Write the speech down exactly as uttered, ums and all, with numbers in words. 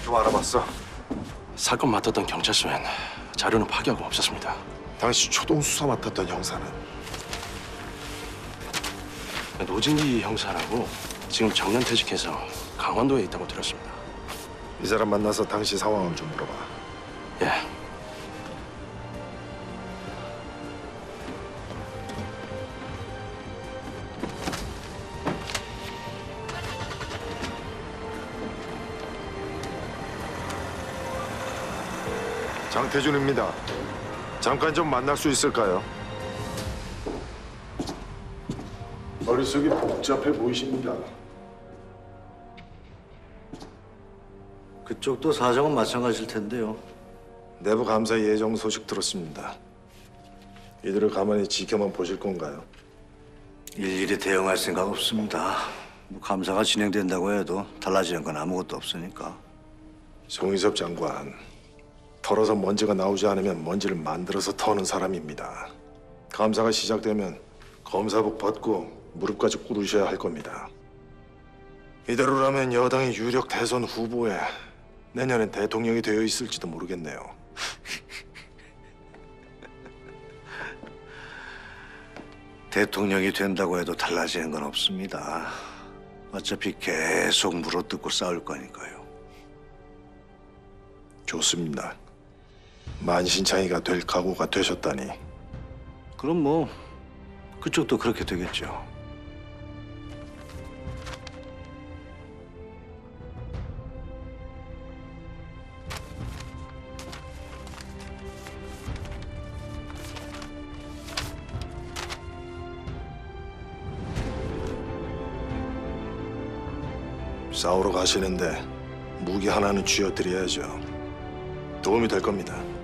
좀 알아봤어? 사건 맡았던 경찰서엔 자료는 파기하고 없었습니다. 당시 초동 수사 맡았던 형사는? 노진기 형사라고 지금 정년퇴직해서 강원도에 있다고 들었습니다. 이 사람 만나서 당시 상황을 좀 물어봐. 예. 장태준입니다. 잠깐 좀 만날 수 있을까요? 머릿속이 복잡해 보이십니다. 그쪽도 사정은 마찬가지일 텐데요. 내부 감사 예정 소식 들었습니다. 이들을 가만히 지켜만 보실 건가요? 일일이 대응할 생각 없습니다. 뭐 감사가 진행된다고 해도 달라지는 건 아무것도 없으니까. 송희섭 장관, 털어서 먼지가 나오지 않으면 먼지를 만들어서 터는 사람입니다. 감사가 시작되면 검사복 벗고 무릎까지 꿇으셔야 할 겁니다. 이대로라면 여당의 유력 대선 후보에 내년엔 대통령이 되어 있을지도 모르겠네요. 대통령이 된다고 해도 달라지는 건 없습니다. 어차피 계속 물어뜯고 싸울 거니까요. 좋습니다. 만신창이가 될 각오가 되셨다니. 그럼 뭐 그쪽도 그렇게 되겠죠. 싸우러 가시는데 무기 하나는 쥐어드려야죠. 도움이 될 겁니다.